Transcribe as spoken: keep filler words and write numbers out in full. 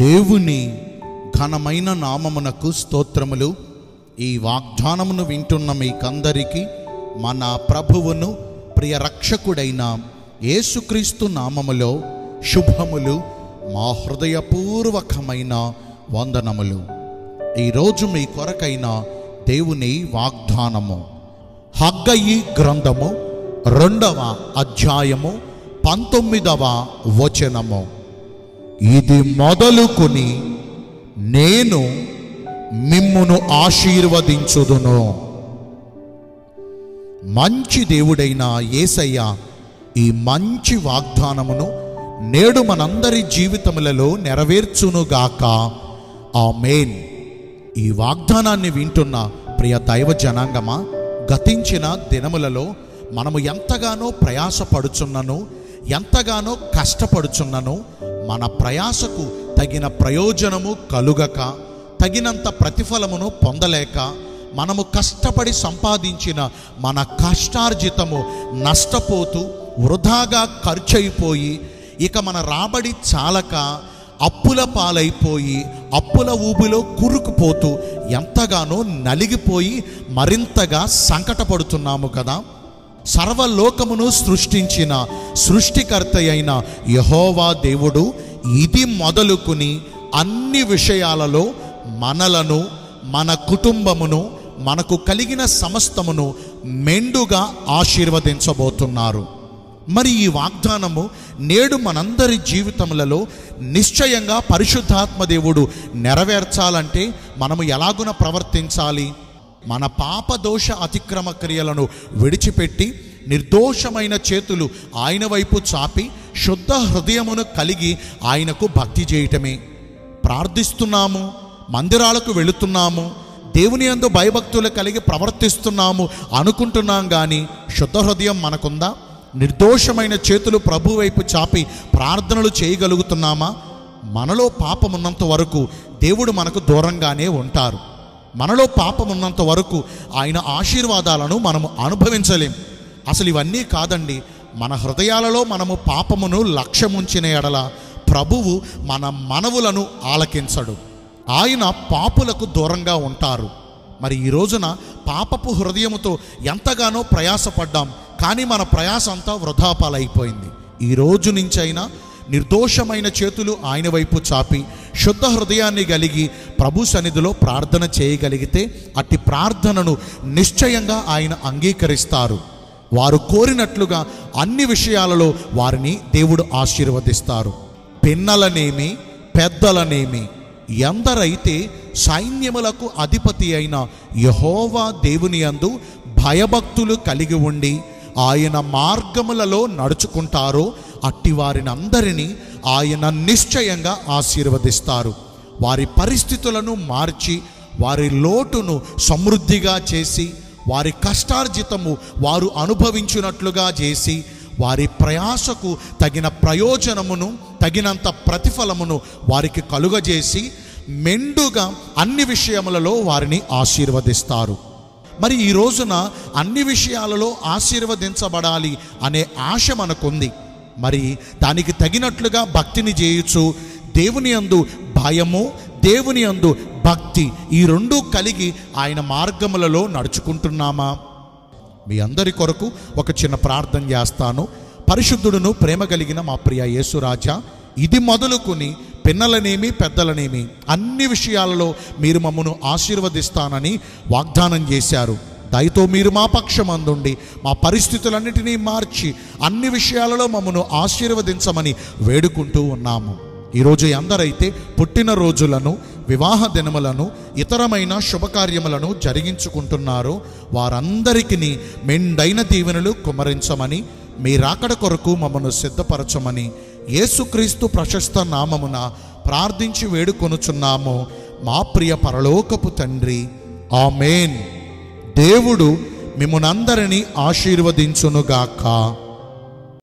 దేవుని ఘనమైన నామమునకు స్తోత్రములు. ఈ వాగ్దానమును వింటున్న మీకందరికీ మన ప్రభువును ప్రియ రక్షకుడైన యేసుక్రీస్తు నామములో శుభములు, మా హృదయపూర్వకమైన వందనములు. ఈరోజు మీ కొరకైన దేవుని వాగ్దానము హగ్గయి గ్రంథము రెండవ అధ్యాయము పంతొమ్మిదవ వచనము. ఇది మొదలుకొని నేను మిమ్మును ఆశీర్వదించుదును. మంచి దేవుడైన యేసయ్య ఈ మంచి వాగ్దానమును నేడు మనందరి జీవితములలో నెరవేర్చునుగాక. ఆమేన్. ఈ వాగ్దానాన్ని వింటున్న ప్రియ దైవ జనాంగమా, గతించిన దినములలో మనము ఎంతగానో ప్రయాసపడుచున్నను, ఎంతగానో కష్టపడుచున్నను, మన ప్రయాసకు తగిన ప్రయోజనము కలుగక, తగినంత ప్రతిఫలమును పొందలేక, మనము కష్టపడి సంపాదించిన మన కష్టార్జితము నష్టపోతూ వృధాగా ఖర్చయిపోయి, ఇక మన రాబడి చాలక అప్పుల పాలైపోయి అప్పుల ఊబిలో కూరుకుపోతూ ఎంతగానో నలిగిపోయి మరింతగా సంకటపడుతున్నాము కదా. సర్వలోకమును సృష్టించిన సృష్టికర్త అయిన యెహోవా దేవుడు ఇది మొదలుకుని అన్ని విషయాలలో మనలను, మన కుటుంబమును, మనకు కలిగిన సమస్తమును మెండుగా ఆశీర్వదించబోతున్నారు. మరి ఈ వాగ్దానము నేడు మనందరి జీవితములలో నిశ్చయంగా పరిశుద్ధాత్మ దేవుడు నెరవేర్చాలంటే మనము ఎలాగున ప్రవర్తించాలి? మన పాపదోష అతిక్రమ క్రియలను విడిచిపెట్టి నిర్దోషమైన చేతులు ఆయన వైపు చాపి శుద్ధ హృదయమును కలిగి ఆయనకు భక్తి చేయటమే. ప్రార్థిస్తున్నాము, మందిరాలకు వెళుతున్నాము, దేవుని యందు భయభక్తులు కలిగి ప్రవర్తిస్తున్నాము అనుకుంటున్నాం, కానీ శుద్ధ హృదయం మనకుందా? నిర్దోషమైన చేతులు ప్రభు వైపు చాపి ప్రార్థనలు చేయగలుగుతున్నామా? మనలో పాపమున్నంత వరకు దేవుడు మనకు దూరంగానే ఉంటారు. మనలో పాపమున్నంత వరకు ఆయన ఆశీర్వాదాలను మనము అనుభవించలేం. అసలు ఇవన్నీ కాదండి, మన హృదయాలలో మనము పాపమును లక్ష్యముంచిన ఎడల ప్రభువు మన మనవులను ఆలకించడు. ఆయన పాపులకు దూరంగా ఉంటారు. మరి ఈ రోజున పాపపు హృదయముతో ఎంతగానో ప్రయాసపడ్డాం, కానీ మన ప్రయాస అంతా వృధా పాలైపోయింది. ఈ రోజు నుంచైనా నిర్దోషమైన చేతులు ఆయన వైపు చాపి శుద్ధ హృదయాన్ని కలిగి ప్రభు సన్నిధిలో ప్రార్థన చేయగలిగితే అట్టి ప్రార్థనను నిశ్చయంగా ఆయన అంగీకరిస్తారు. వారు కోరినట్లుగా అన్ని విషయాలలో వారిని దేవుడు ఆశీర్వదిస్తారు. పిన్నలనేమి పెద్దలనేమి ఎందరైతే సైన్యములకు అధిపతి అయిన యెహోవా దేవుని యందు భయభక్తులు కలిగి ఉండి ఆయన మార్గములలో నడుచుకుంటారో అట్టి వారిని అందరినీ ఆయన నిశ్చయంగా ఆశీర్వదిస్తారు. వారి పరిస్థితులను మార్చి వారి లోటును సమృద్ధిగా చేసి వారి కష్టార్జితము వారు అనుభవించినట్లుగా చేసి వారి ప్రయాసకు తగిన ప్రయోజనమును తగినంత ప్రతిఫలమును వారికి కలుగజేసి మెండుగా అన్ని విషయములలో వారిని ఆశీర్వదిస్తారు. మరి ఈ రోజున అన్ని విషయాలలో ఆశీర్వదించబడాలి అనే ఆశ మనకుంది. మరి దానికి తగినట్లుగా భక్తిని చేయొచ్చు. దేవుని యందు భయము, దేవుని యందు భక్తి ఈ రెండూ కలిగి ఆయన మార్గములలో నడుచుకుంటున్నామా? మీ అందరి కొరకు ఒక చిన్న ప్రార్థన చేస్తాను. పరిశుద్ధుడును ప్రేమ కలిగిన మా ప్రియ యేసురాజా, ఇది మొదలుకొని పిన్నలనేమి పెద్దలనేమి అన్ని విషయాలలో మీరు మమ్మను ఆశీర్వదిస్తానని వాగ్దానం చేశారు. దయతో మీరు మా పక్షమందుండి మా పరిస్థితులన్నిటినీ మార్చి అన్ని విషయాలలో మమ్మను ఆశీర్వదించమని వేడుకుంటూ ఉన్నాము. ఈరోజు ఎందరైతే పుట్టినరోజులను, వివాహ దినములను, ఇతరమైన శుభకార్యములను జరిగించుకుంటున్నారో వారందరికీ మెండైన దీవెనలు కుమ్మరించమని, మీ రాకడ కొరకు మమ్మను సిద్ధపరచమని యేసుక్రీస్తు ప్రశస్త నామమున ప్రార్థించి వేడుకొనుచున్నాము మా ప్రియ పరలోకపు తండ్రి. ఆమేన్. దేవుడు మిమ్మునందరినీ ఆశీర్వదించునుగాక.